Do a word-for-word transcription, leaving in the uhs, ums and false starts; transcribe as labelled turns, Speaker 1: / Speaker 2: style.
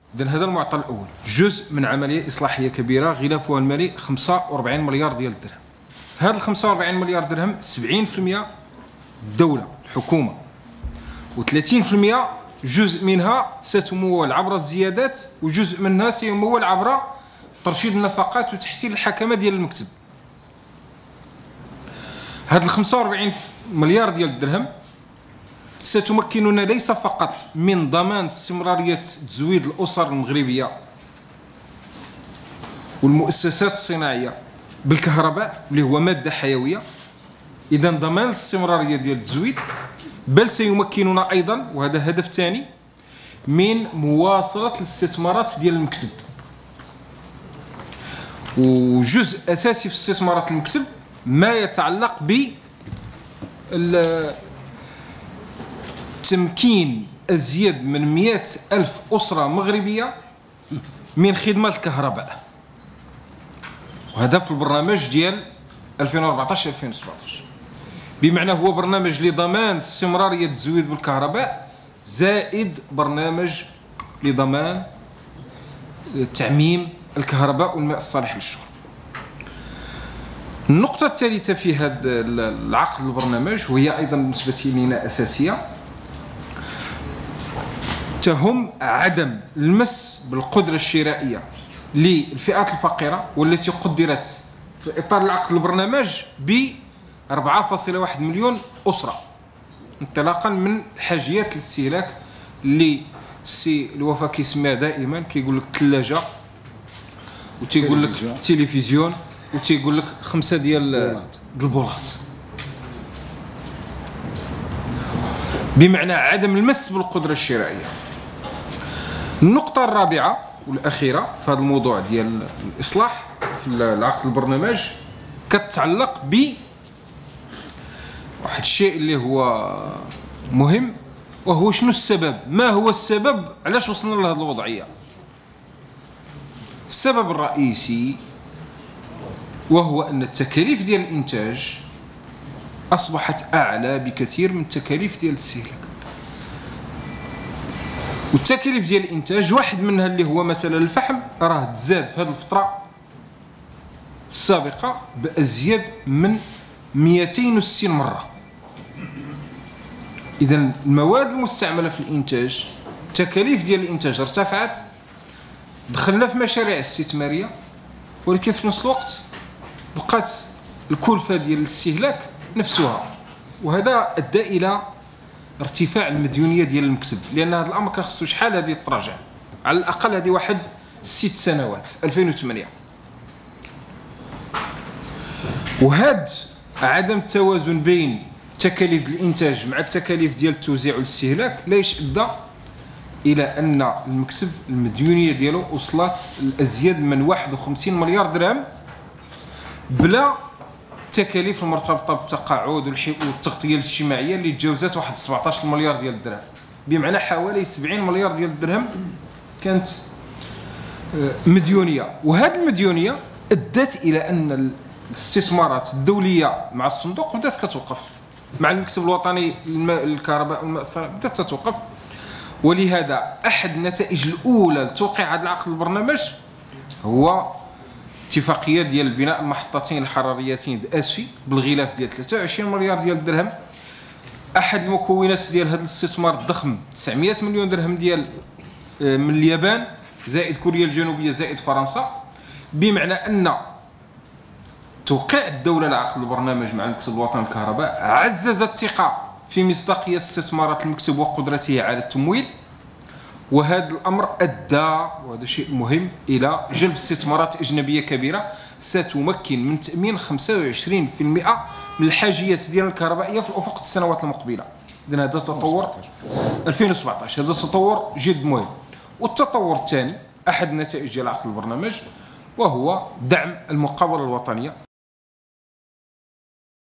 Speaker 1: إذن هذا المعطى الأول، جزء من عملية إصلاحية كبيرة غلافها المالي خمسة وأربعين مليار ديال الدرهم. في هذا ال خمسة وأربعين مليار درهم سبعين بالمئة الدولة الحكومة، وثلاثين بالمئة جزء منها ستمول عبر الزيادات، وجزء منها سيمول عبر ترشيد النفقات وتحسين الحكمة ديال المكتب. هاد ال خمسة وأربعين مليار ديال الدرهم ستمكننا ليس فقط من ضمان استمرارية تزويد الأسر المغربية والمؤسسات الصناعية بالكهرباء اللي هو مادة حيوية، إذا ضمان الاستمرارية ديال التزويد، بل سيمكننا أيضا، وهذا هدف ثاني، من مواصلة الاستثمارات ديال المكسب. وجزء أساسي في استثمارات المكسب ما يتعلق ب تمكين أزيد من مئة ألف أسرة مغربية من خدمة الكهرباء، وهذا في البرنامج ديال ألفين وأربعطاش ألفين وسبعطاش، بمعنى هو برنامج لضمان استمرارية التزويد بالكهرباء زائد برنامج لضمان تعميم الكهرباء والماء الصالح للشرب. النقطة الثالثة في هذا العقد البرنامج، وهي أيضا بالنسبة لنا أساسية، تهم عدم المس بالقدرة الشرائية للفئات الفقيرة، والتي قدرت في إطار العقد البرنامج ب أربعة فاصلة واحد مليون أسرة، انطلاقا من حاجيات الاستهلاك اللي السي الوفا كيسميها دائما، كيقول لك الثلاجة، وتيقول لك التلفزيون، وتيقول لك خمسة ديال البولات، بمعنى عدم المس بالقدرة الشرائية. النقطة الرابعة والأخيرة في هذا الموضوع ديال الإصلاح في العقد البرنامج كتعلق ب واحد الشيء اللي هو مهم، وهو شنو السبب، ما هو السبب علاش وصلنا لهذه الوضعية. السبب الرئيسي وهو أن التكاليف ديال الإنتاج أصبحت أعلى بكثير من التكاليف ديال الاستهلاك. والتكاليف ديال الإنتاج واحد منها اللي هو مثلا الفحم راه تزاد في هذه الفترة السابقة بأزيد من مئتين وستين مرة. إذا المواد المستعملة في الإنتاج، التكاليف ديال الإنتاج ارتفعت، دخلنا في مشاريع استثمارية، ولكن في نفس الوقت بقات الكلفة ديال الاستهلاك نفسها، وهذا أدى إلى ارتفاع المديونية ديال المكتب، لأن هذا الأمر كان خصو شحال هذه تراجع، على الأقل هذه واحد ست سنوات في ألفين وثمانية. وهذا عدم التوازن بين تكاليف الإنتاج مع التكاليف ديال التوزيع والاستهلاك ليش أدى إلى أن المكسب المديونية ديالو وصلت لأزيد من واحد وخمسين مليار درهم، بلا التكاليف المرتبطة بالتقاعد والتغطية الاجتماعية اللي تجاوزت واحد سبعطاش مليار ديال الدرهم، بمعنى حوالي سبعين مليار ديال الدرهم كانت مديونية. وهذه المديونية أدت إلى أن الاستثمارات الدولية مع الصندوق بدات كتوقف، مع المكتب الوطني للكهرباء والماء الصالح بدات تتوقف. ولهذا أحد النتائج الأولى لتوقيع هذا العقد البرنامج هو اتفاقية ديال بناء المحطتين الحراريتين دأسفي بالغلاف ديال ثلاثة وعشرين مليار ديال الدرهم. أحد المكونات ديال هذا الاستثمار الضخم تسعمئة مليون درهم ديال من اليابان زائد كوريا الجنوبية زائد فرنسا، بمعنى أن توقيع الدولة لعقد البرنامج مع المكتب الوطني للكهرباء عزز الثقة في مصداقية استثمارات المكتب وقدرته على التمويل، وهذا الأمر أدى، وهذا شيء مهم، إلى جلب استثمارات أجنبية كبيرة ستمكن من تأمين خمسة وعشرين بالمئة من الحاجيات ديال الكهربائية في الأفق السنوات المقبلة. إذن هذا تطور ألفين وسبعطاش، هذا تطور جد مهم. والتطور الثاني أحد النتائج ديال عقد البرنامج وهو دعم المقاولة الوطنية.